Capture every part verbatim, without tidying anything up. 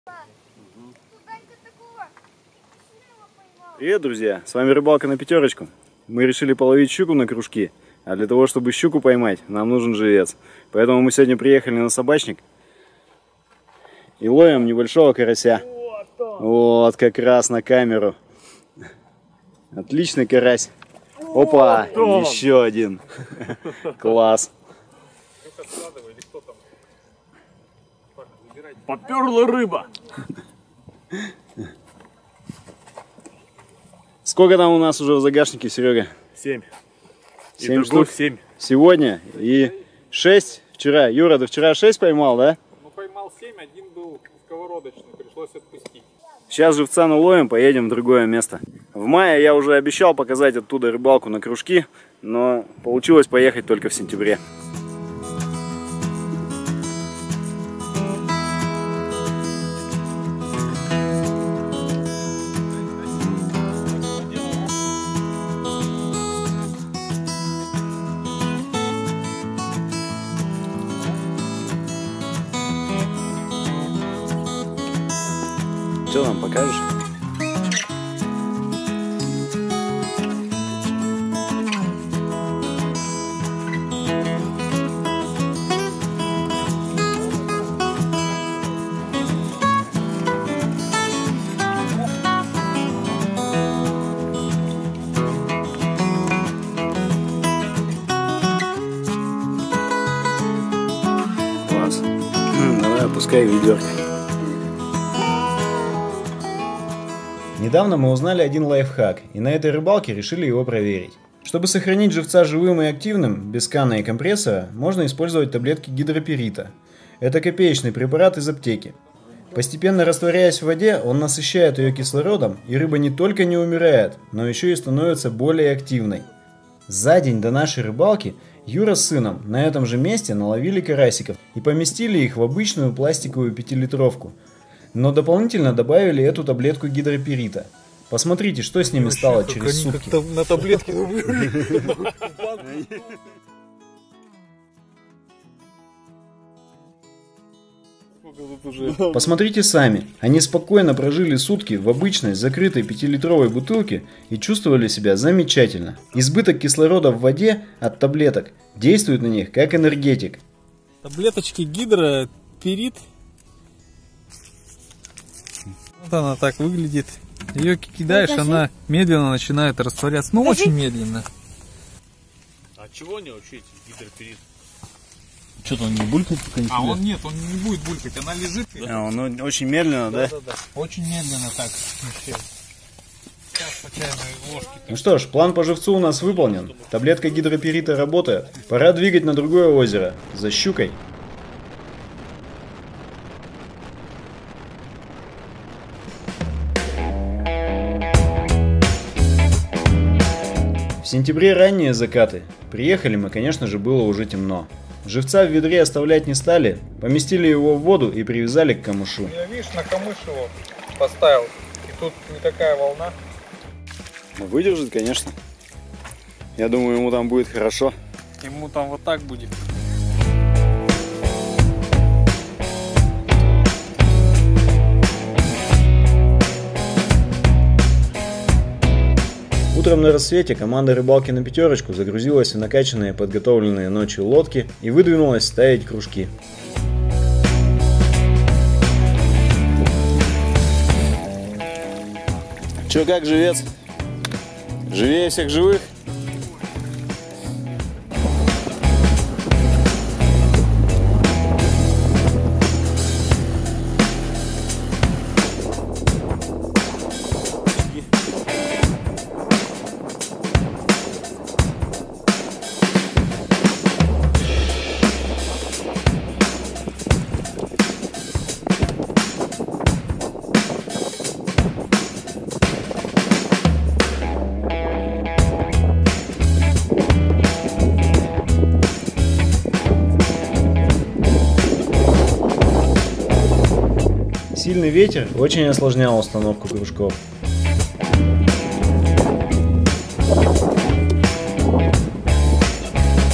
Привет, друзья! С вами рыбалка на пятерочку. Мы решили половить щуку на кружки, а для того, чтобы щуку поймать, нам нужен живец. Поэтому мы сегодня приехали на собачник и ловим небольшого карася. Вот, как раз на камеру. Отличный карась. Опа, еще один. Класс. Поперла рыба. Сколько там у нас уже в загашнике, Серега? Семь. Семь штук. Семь. Сегодня и шесть вчера. Юра, ты вчера шесть поймал, да? Ну, поймал семь, один был сковородочный, пришлось отпустить. Сейчас живца наловим, поедем в другое место. В мае я уже обещал показать оттуда рыбалку на кружки, но получилось поехать только в сентябре. Что нам покажешь? Класс. Давай опускай ведерко. Недавно мы узнали один лайфхак, и на этой рыбалке решили его проверить. Чтобы сохранить живца живым и активным, без кана и компрессора, можно использовать таблетки гидроперита. Это копеечный препарат из аптеки. Постепенно растворяясь в воде, он насыщает ее кислородом, и рыба не только не умирает, но еще и становится более активной. За день до нашей рыбалки Юра с сыном на этом же месте наловили карасиков и поместили их в обычную пластиковую пятилитровку. Но дополнительно добавили эту таблетку гидроперита. Посмотрите, что с ними вообще стало через сутки. На таблетке. Посмотрите сами. Они спокойно прожили сутки в обычной закрытой пятилитровой бутылке и чувствовали себя замечательно. Избыток кислорода в воде от таблеток действует на них как энергетик. Таблеточки гидроперит. Вот она так выглядит. Ее кидаешь, покажи. Она медленно начинает растворяться. Ну, покажи. Очень медленно. А чего не учить гидроперит? Что-то он не булькает пока не А он нет, он не будет булькать, она лежит. А, он очень медленно, да? Да, да, да. Очень медленно так. Сейчас по чайной ложке. Ну что ж, план по живцу у нас выполнен. Таблетка гидроперита работает. Пора двигать на другое озеро. За щукой. В сентябре ранние закаты. Приехали мы, конечно же, было уже темно. Живца в ведре оставлять не стали, поместили его в воду и привязали к камышу. Я, видишь, на камыш его поставил, и тут не такая волна. Ну, выдержит, конечно. Я думаю, ему там будет хорошо. Ему там вот так будет. Утром на рассвете команда рыбалки на пятерочку загрузилась в накачанные подготовленные ночью лодки и выдвинулась ставить кружки. Чё, как живец? Живее всех живых? Сильный ветер очень осложнял установку кружков.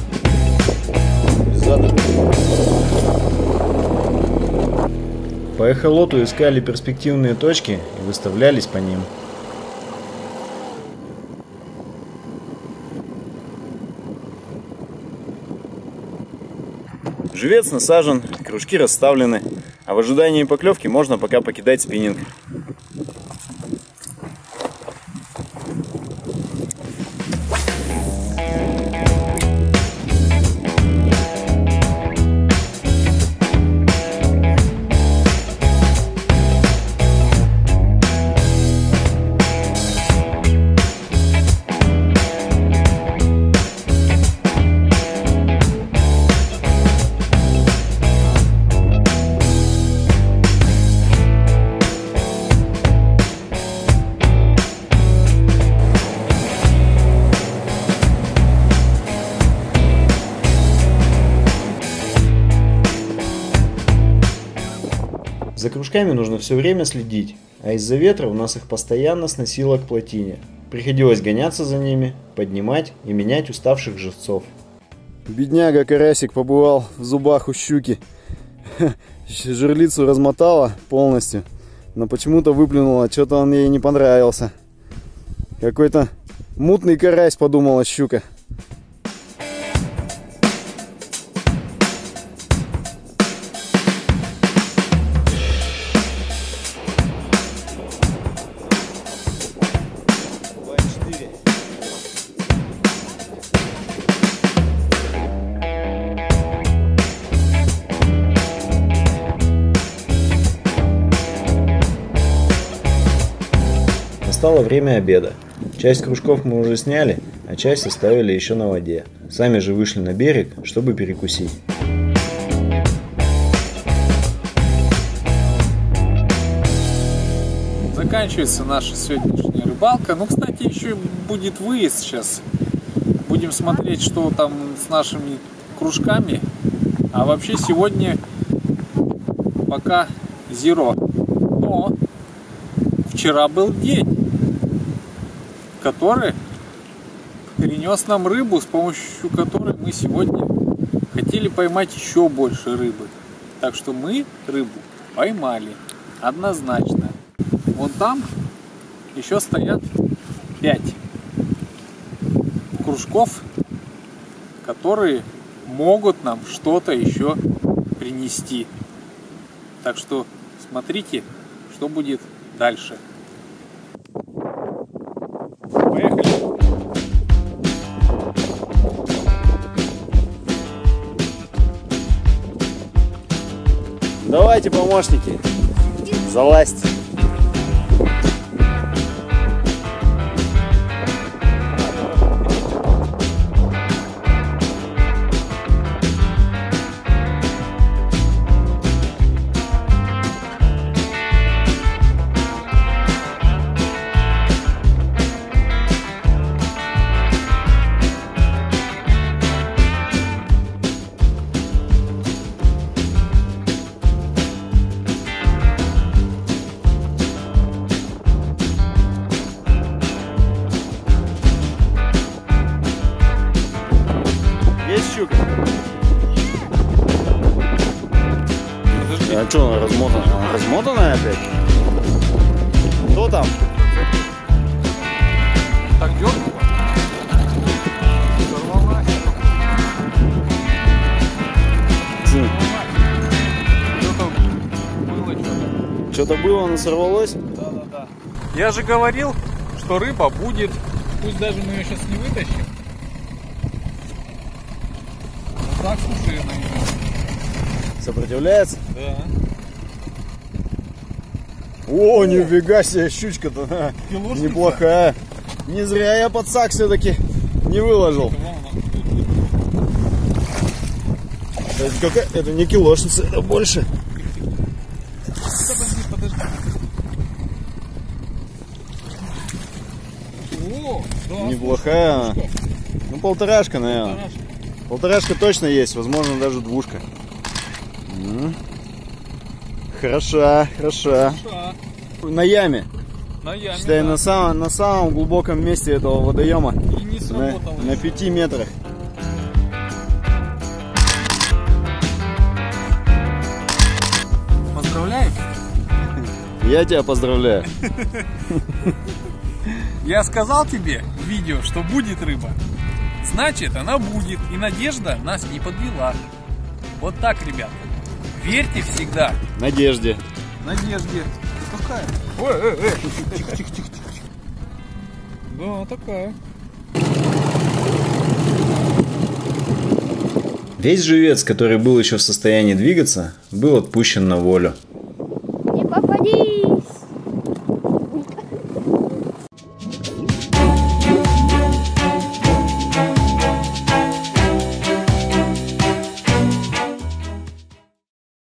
По эхолоту искали перспективные точки и выставлялись по ним. Живец насажен, кружки расставлены, а в ожидании поклевки можно пока покидать спиннинг. За кружками нужно все время следить, а из-за ветра у нас их постоянно сносило к плотине. Приходилось гоняться за ними, поднимать и менять уставших живцов. Бедняга карасик побывал в зубах у щуки. Жерлицу размотала полностью, но почему-то выплюнула, что-то он ей не понравился. Какой-то мутный карась, подумала щука. Настало время обеда. Часть кружков мы уже сняли, а часть оставили еще на воде. Сами же вышли на берег, чтобы перекусить. Заканчивается наша сегодняшняя рыбалка. Ну, кстати, еще будет выезд сейчас. Будем смотреть, что там с нашими кружками. А вообще сегодня пока зеро. Но вчера был день, который принес нам рыбу, с помощью которой мы сегодня хотели поймать еще больше рыбы. Так что мы рыбу поймали однозначно. Вон там еще стоят пять кружков, которые могут нам что-то еще принести. Так что смотрите, что будет дальше. Поехали! Давайте, помощники, залазьте. Щука. А что она размотана? Она размотанная опять? Кто там? Так дёрнуло? Сорвалась. Что-то было что-то. Что-то было, оно сорвалось? Да, да, да. Я же говорил, что рыба будет. Пусть даже мы ее сейчас не вытащим. Так, слушай, она ее. Сопротивляется? Да. О, нифига себе, щучка-то неплохая. Не зря я подсак все-таки не выложил. Это, какая... это не килошница, это больше. Подожди, подожди. О, да, неплохая. слушай, ну, полторашка, наверное. Полторашка. Полторашка точно есть, возможно, даже двушка. М-м. Хороша, хороша. Хороша. На яме. На яме, считай, да. на, самом, на самом глубоком месте этого водоема. И не сработало. На, на пяти метрах. Поздравляю. Я тебя поздравляю. Я сказал тебе в видео, что будет рыба. Значит, она будет. И надежда нас не подвела. Вот так, ребята. Верьте всегда. Надежде. Надежде. Какая? Ой, ой, ой. Тихо, тихо, тихо, тихо. Да, такая. Весь живец, который был еще в состоянии двигаться, был отпущен на волю.